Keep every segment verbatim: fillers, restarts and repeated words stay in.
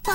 あ、あ、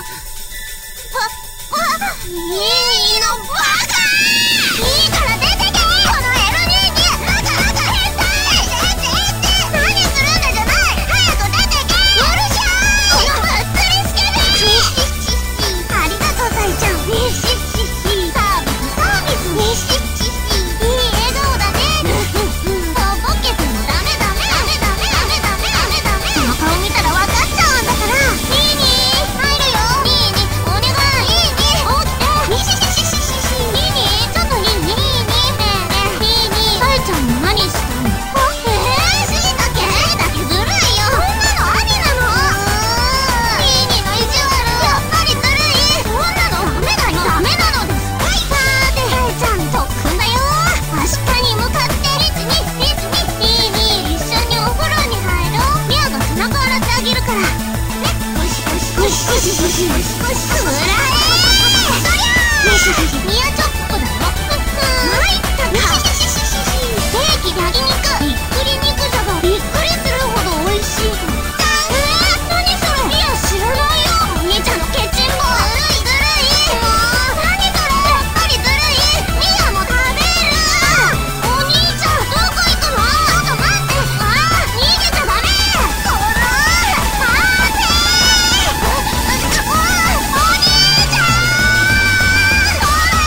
あ、ニーニーのバカ！いいから出てけ！この エルにじゅうに！バカバカ変態！えってえって何するんだじゃない！早く出てけ！うるしゃーい！このぶっつりスケベ！シッシッシッシッありがとうタイちゃん！ねシッシッシッサービスサービス！ねシッシッシッいい笑顔だね！とぼけてもダメダメダメダメダメダメダメダメ！その顔見たら分かっちゃうんだから！ニーニー入るよ！ニーニーお願い！ニーニーおってニシシシシシシニーニーちょっとニーニーニーニーねえねえニーニータイちゃんに何したの？あえーしいたけ？しいたけずるいよ！そんなのありなの？ニーニーの意地悪やっぱりずるい！そんなのダメだよ！ダメなのです！さーてタイちゃん特訓だよ！アシカに向かっていちにいちにニーニー一緒にお風呂に入ろう！ミャが背中洗ってあげるからね！ゴシゴシゴシゴシゴシゴシゴシつらえ！そりゃー！よしよしよしミヤチョップだよ！ふっふー参ったか！よしよしよしよしステーキ焼肉びっくり肉じゃがびっくりするほど美味しいじゃん！えー、何それ！いや知らないよ！お兄ちゃんのケチンボ！ずるいずるい！もう何それ！やっぱりずるい！ミヤも食べる！お兄ちゃんどこ行くの？ちょっと待って！あー逃げちゃダメ！こらー待てー！うわーお兄ちゃん！こら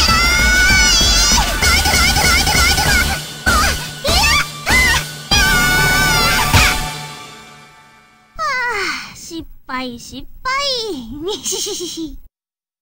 ーどいてどいてどいてどいてあいやああ失敗失敗にしししし